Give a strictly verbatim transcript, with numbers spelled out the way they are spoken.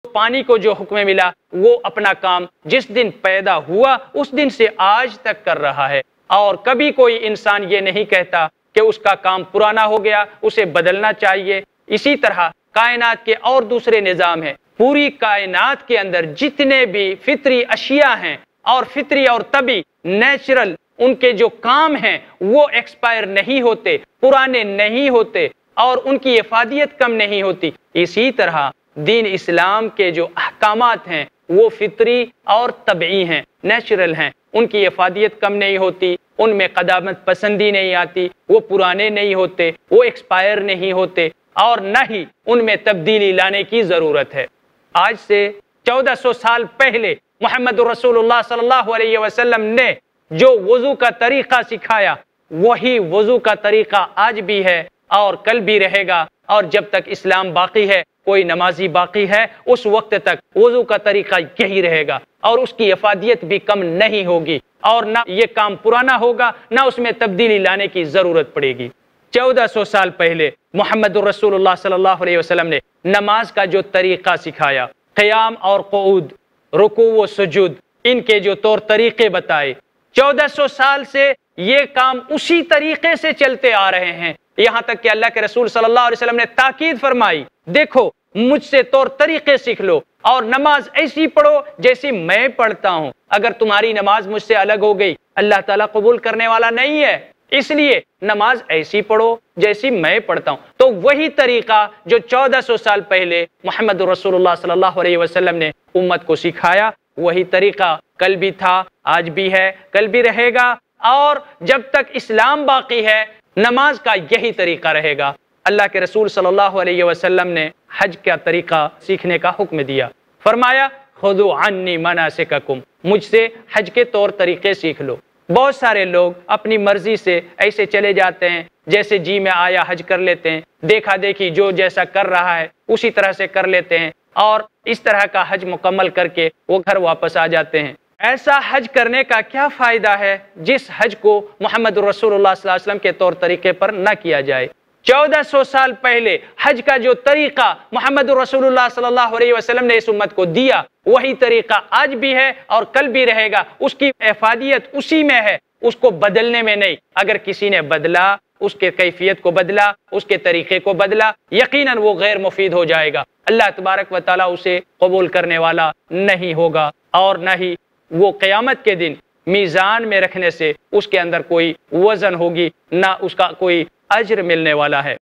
پانی کو جو حکم ملا وہ اپنا کام جس دن پیدا ہوا اس دن سے آج تک کر رہا ہے، اور کبھی کوئی انسان یہ نہیں کہتا کہ اس کا کام پرانا ہو گیا، اسے بدلنا چاہیے۔ اسی طرح کائنات کے اور دوسرے نظام ہیں، پوری کائنات کے اندر جتنے بھی فطری اشیاء ہیں اور فطری اور طبی نیچرل ان کے جو کام ہیں وہ ایکسپائر نہیں ہوتے، پرانے نہیں ہوتے، اور ان کی افادیت کم نہیں ہوتی۔ اسی طرح دین اسلام کے جو احکامات ہیں وہ فطری اور طبعی ہیں، نیچرل ہیں، ان کی افادیت کم نہیں ہوتی، ان میں قدامت پسندی نہیں آتی، وہ پرانے نہیں ہوتے، وہ ایکسپائر نہیں ہوتے، اور نہ ہی ان میں تبدیلی لانے کی ضرورت ہے۔ آج سے چودہ سو سال پہلے محمد رسول اللہ صلی اللہ علیہ وسلم نے جو وضو کا طریقہ سکھایا وہی وضو کا طریقہ آج بھی ہے اور کل بھی رہے گا، اور جب تک اسلام باقی ہے، کوئی نمازی باقی ہے، اس وقت تک وضو کا طریقہ یہی رہے گا، اور اس کی افادیت بھی کم نہیں ہوگی، اور نہ یہ کام پرانا ہوگا، نہ اس میں تبدیلی لانے کی ضرورت پڑے گی۔ چودہ سو سال پہلے محمد رسول اللہ صلی اللہ علیہ وسلم نے نماز کا جو طریقہ سکھایا، قیام اور قعود، رکوع و سجود، ان کے جو طور طریقے بتائے، چودہ سو سال سے یہ کام اسی طریقے سے چلتے آ رہے ہیں، یہاں تک کہ اللہ کے رسول صلی اللہ علیہ وسلم نے تاکید فرمائی، دیکھو مجھ سے طور طریقے سیکھ لو اور نماز ایسی پڑھو جیسی میں پڑھتا ہوں۔ اگر تمہاری نماز مجھ سے الگ ہو گئی، اللہ تعالیٰ قبول کرنے والا نہیں ہے، اس لیے نماز ایسی پڑھو جیسی میں پڑھتا ہوں۔ تو وہی طریقہ جو چودہ سو سال پہلے محمد رسول اللہ صلی اللہ علیہ وسلم نے امت کو سکھایا، وہی طریقہ کل بھی تھا، آج بھی ہے، کل بھی رہے گا، اور جب تک اسلام باقی ہے نماز کا یہی طریقہ رہے گا۔ اللہ کے رسول صلی اللہ علیہ وسلم نے حج کا طریقہ سیکھنے کا حکم دیا، فرمایا خذوا عنی مناسککم، مجھ سے حج کے طور طریقے سیکھ لو۔ بہت سارے لوگ اپنی مرضی سے ایسے چلے جاتے ہیں، جیسے جی میں آیا حج کر لیتے ہیں، دیکھا دیکھی جو جیسا کر رہا ہے اسی طرح سے کر لیتے ہیں، اور اس طرح کا حج مکمل کر کے وہ گھر واپس آ جاتے ہیں۔ ایسا حج کرنے کا کیا فائدہ ہے جس حج کو محمد رسول اللہ صلی اللہ علیہ وسلم کے طور طریقے پر نہ کیا جائے؟ چودہ سو سال پہلے حج کا جو طریقہ محمد رسول اللہ صلی اللہ علیہ وسلم نے اس امت کو دیا وہی طریقہ آج بھی ہے اور کل بھی رہے گا، اس کی افادیت اسی میں ہے، اس کو بدلنے میں نہیں۔ اگر کسی نے بدلا، اس کے کیفیت کو بدلا، اس کے طریقے کو بدلا، یقیناً وہ غیر مفید ہو جائے گا، اللہ تبارک و تعالیٰ اسے قبول کرنے والا نہیں ہوگا، اور نہ ہی وہ قیامت کے دن میزان میں رکھنے سے اس کے اندر کوئی وزن ہوگی، نہ اس کا کوئی اجر ملنے والا ہے۔